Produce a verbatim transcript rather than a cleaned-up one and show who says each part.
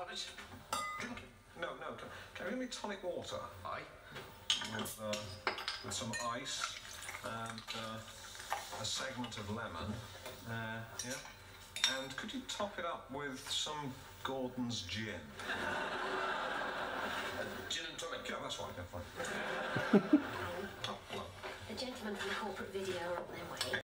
Speaker 1: it. Drink it.
Speaker 2: No, no. Can, can you give me tonic water?
Speaker 1: Aye.
Speaker 2: With, uh, with some ice and uh, a segment of lemon. Uh, yeah. And could you top it up with some Gordon's gin?
Speaker 1: Uh, gin and tonic.
Speaker 2: Yeah, that's right. Yeah, fine.